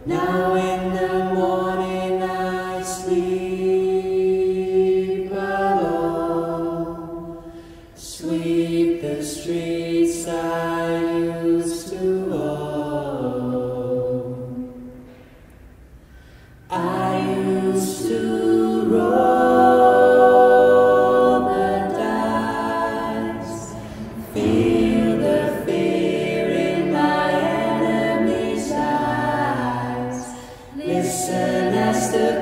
Now in the morning I sleep alone, sweep the streets I used to own. I used to roll the dice, feel the fear in my enemy's eyes, listen as the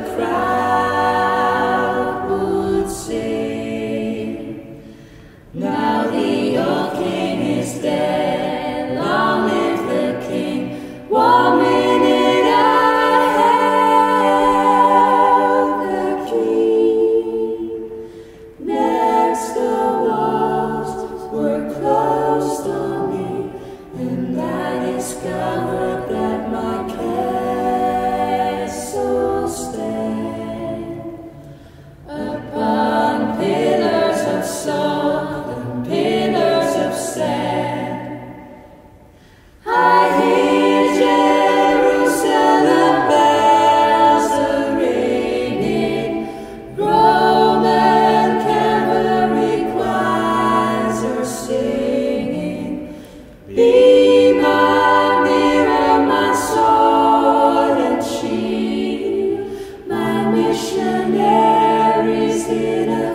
crowd would sing. Now the old king is dead, long live the king. 1 minute I held the key. Next the walls were closed on me, and I discovered that my castle stand upon pillars of salt and pillars of sand. I hear Jerusalem bells a-ringing, Roman cavalry choirs are singing. Be my mirror, my sword and shield, my missionaries in a